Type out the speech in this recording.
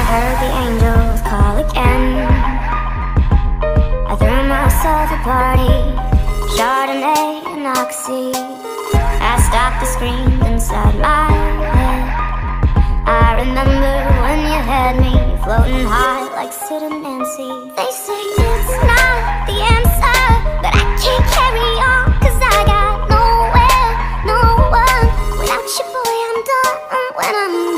heard the angels call again. I threw myself a party, Chardonnay and Oxy. I stopped the scream inside my head. I remember when you had me floating high like Sid and Nancy. They say it's not the answer, but I can't carry on, 'cause I got nowhere, no one. Without you, boy, I'm done when I'm